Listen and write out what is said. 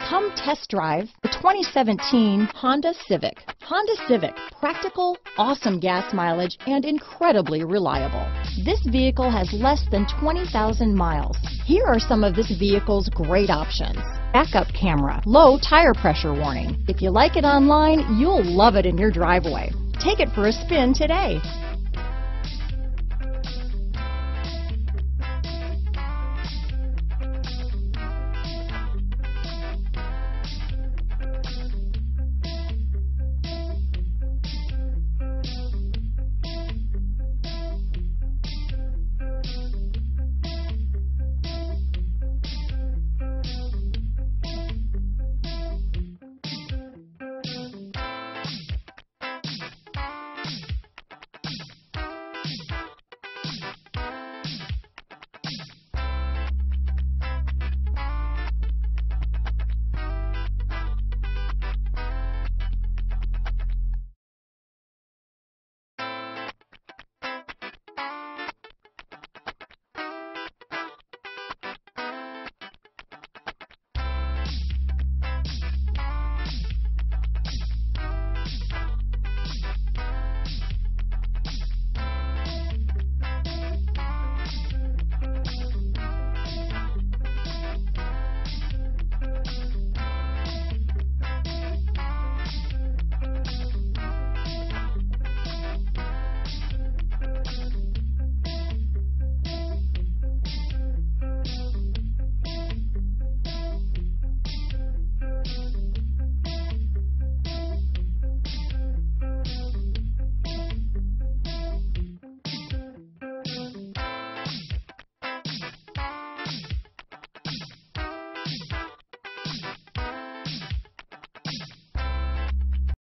Come test drive the 2017 Honda Civic. Honda Civic, practical, awesome gas mileage, and incredibly reliable. This vehicle has less than 20,000 miles. Here are some of this vehicle's great options: backup camera, low tire pressure warning. If you like it online, you'll love it in your driveway. Take it for a spin today.